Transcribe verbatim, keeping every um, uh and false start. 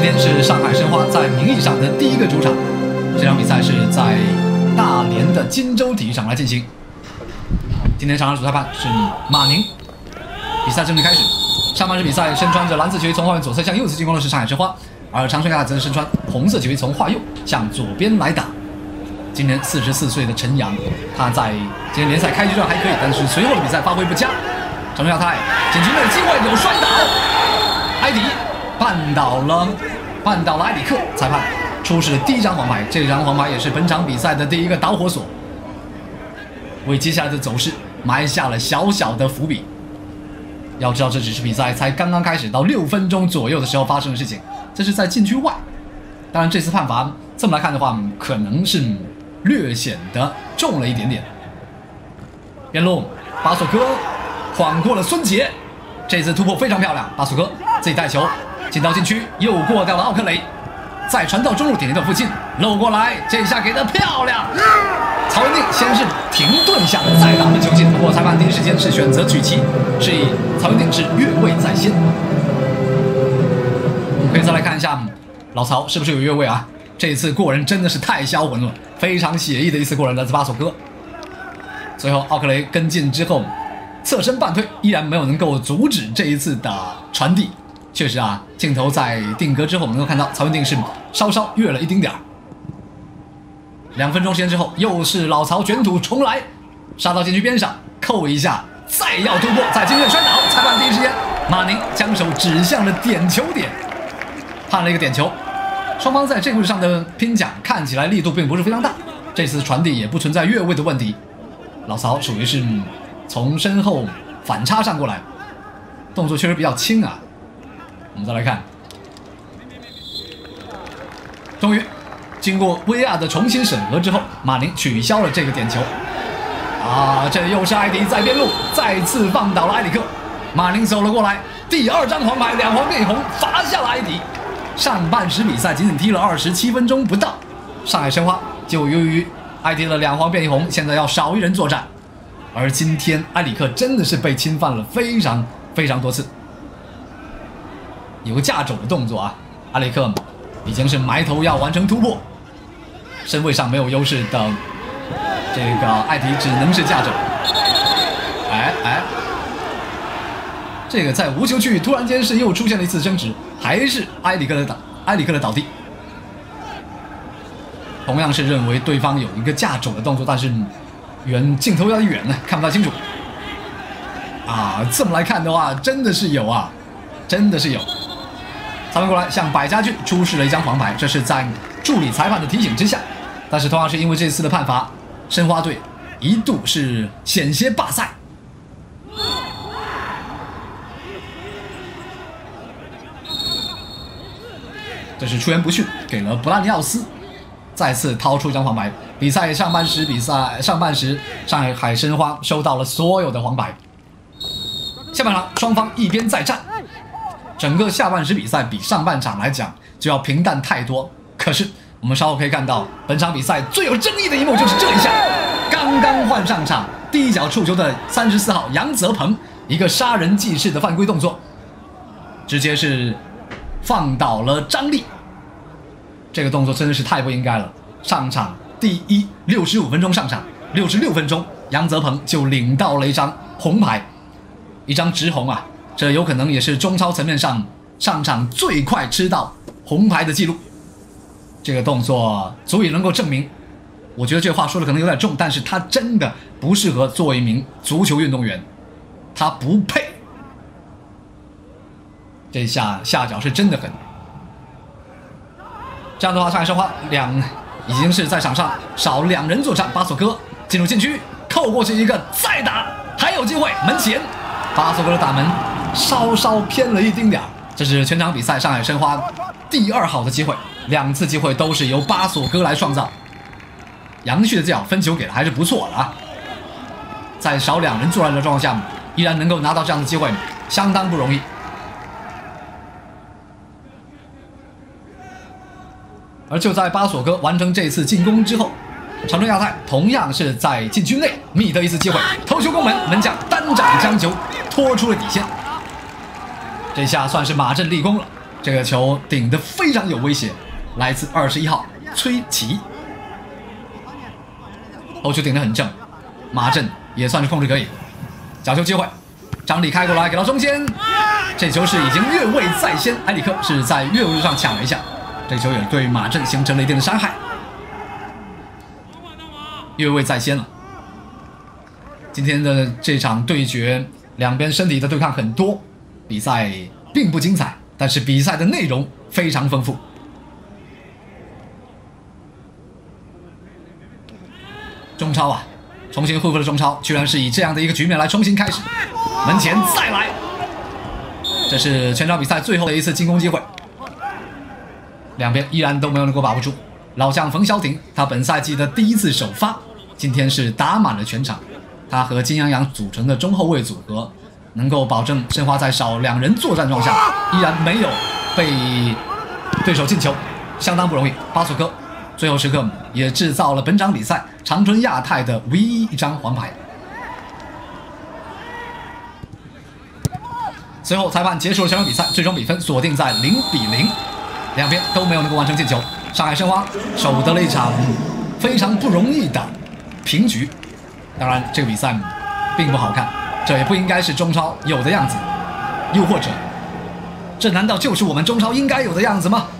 天是上海申花在名义上的第一个主场，这场比赛是在大连的金州体育场来进行。今天场上主裁判是马宁。比赛正式开始，上半时比赛身穿着蓝色球衣从画面左侧向右侧进攻的是上海申花，而长春亚则身穿红色球衣从画右向左边来打。今年四十四岁的陈阳，他在今天联赛开局段还可以，但是随后的比赛发挥不佳。长春亚泰禁区内的机会有摔倒，埃迪绊倒了，绊倒了埃里克，裁判出示了第一张黄牌，这张黄牌也是本场比赛的第一个导火索，为接下来的走势埋下了小小的伏笔。要知道，这只是比赛才刚刚开始，到六分钟左右的时候发生的事情，这是在禁区外。当然，这次判罚这么来看的话，可能是略显得重了一点点。边路，巴索戈晃过了孙杰，这次突破非常漂亮。巴索戈自己带球进到禁区，又过掉了奥克雷，再传到中路点球附近，漏过来，这一下给的漂亮。曹文定先是停顿下，再打门球进，不过裁判第一时间是选择举旗，示意曹文定是越位在先。我们可以再来看一下老曹是不是有越位啊？这一次过人真的是太销魂了，非常写意的一次过人来自巴索戈。最后奥克雷跟进之后，侧身半推，依然没有能够阻止这一次的传递。确实啊，镜头在定格之后，我们能够看到曹文定是稍稍越了一丁点儿。两分钟时间之后，又是老曹卷土重来，杀到禁区边上，扣一下，再要突破，在禁区内摔倒。裁判第一时间，马宁将手指向了点球点，判了一个点球。双方在这个位置上的拼抢看起来力度并不是非常大，这次传递也不存在越位的问题。老曹属于是从身后反插上过来，动作确实比较轻啊。我们再来看，终于经过 V R 的重新审核之后，马宁取消了这个点球。啊，这又是埃迪在边路再次放倒了埃里克，马宁走了过来，第二张黄牌，两黄变红，罚下了埃迪。上半时比赛仅仅踢了二十七分钟不到，上海申花就由于埃迪的两黄变一红，现在要少一人作战。而今天埃里克真的是被侵犯了非常非常多次，有个架肘的动作啊，埃里克已经是埋头要完成突破，身位上没有优势的这个艾迪只能是架肘。哎哎，这个在无球区域突然间是又出现了一次争执，还是埃里克的倒埃里克的倒地。同样是认为对方有一个架肘的动作，但是远镜头有点远呢，看不太清楚。啊，这么来看的话，真的是有啊，真的是有。裁判过来向百家俊出示了一张黄牌，这是在助理裁判的提醒之下，但是同样是因为这次的判罚，申花队一度是险些罢赛。这是出言不逊，给了布拉尼奥斯，再次掏出一张黄牌。比赛上半时，比赛上半时，上海申花收到了所有的黄牌。下半场双方一边再战，整个下半时比赛比上半场来讲就要平淡太多。可是我们稍后可以看到，本场比赛最有争议的一幕就是这一下，刚刚换上场，第一脚触球的三十四号杨泽鹏，一个杀人计式的犯规动作，直接是放倒了张力。这个动作真的是太不应该了。上场第一六十五分钟上场，六十六分钟杨泽鹏就领到了一张红牌，一张直红啊！这有可能也是中超层面上上场最快吃到红牌的记录。这个动作足以能够证明，我觉得这话说的可能有点重，但是他真的不适合做一名足球运动员，他不配。这下下脚是真的狠。这样的话，上海申花两已经是在场上少两人作战。巴索戈进入禁区，扣过去一个，再打，还有机会，门前巴索戈的打门稍稍偏了一丁点，这是全场比赛上海申花第二好的机会，两次机会都是由巴索戈来创造。杨旭的这脚分球给的还是不错的啊，在少两人作战的状况下，依然能够拿到这样的机会，相当不容易。而就在巴索戈完成这次进攻之后，长春亚泰同样是在禁区内觅得一次机会，头球攻门，门将单掌将球拖出了底线。这下算是马阵立功了， 这个球顶得非常有威胁，来自二十一号崔琦，后球顶得很正，马震也算是控制可以，角球机会，张力开过来给到中间，这球是已经越位在先，埃里克是在越位上抢了一下，这球也对马震形成了一定的伤害，越位在先了。今天的这场对决，两边身体的对抗很多，比赛并不精彩，但是比赛的内容非常丰富。中超啊，重新恢复了中超，居然是以这样的一个局面来重新开始，门前再来，这是全场比赛最后的一次进攻机会，两边依然都没有能够把握住。老将冯潇霆，他本赛季的第一次首发，今天是打满了全场。他和金洋洋组成的中后卫组合，能够保证申花在少两人作战状下，依然没有被对手进球，相当不容易。巴索科最后时刻也制造了本场比赛长春亚泰的唯一一张黄牌。随后裁判结束了全场比赛，最终比分锁定在零比零，两边都没有能够完成进球。上海申花守得了一场非常不容易的平局。当然，这个比赛并不好看，这也不应该是中超有的样子。又或者，这难道就是我们中超应该有的样子吗？